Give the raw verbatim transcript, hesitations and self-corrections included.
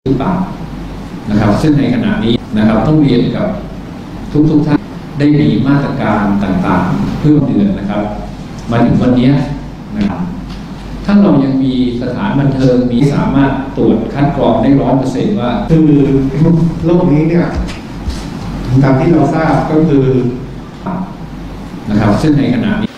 รือเปล่านะครับซึ่งในขณะนี้นะครับต้องเรียนกับทุกทุกท่านได้มีมาตรการต่างๆเพิ่มเดือนนะครับมาถึงวันนี้นะครับถ้าเรายังมีสถานบันเทิงมีสามารถตรวจคัดกรองได้ร้อยเปอร์เซ็นต์ว่าคือโรคนี้เนี่ยตามที่เราทราบก็คือนะครับซึ่งในขณะนี้